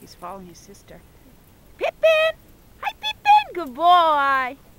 He's following his sister. Pippin! Hi, Pippin! Good boy!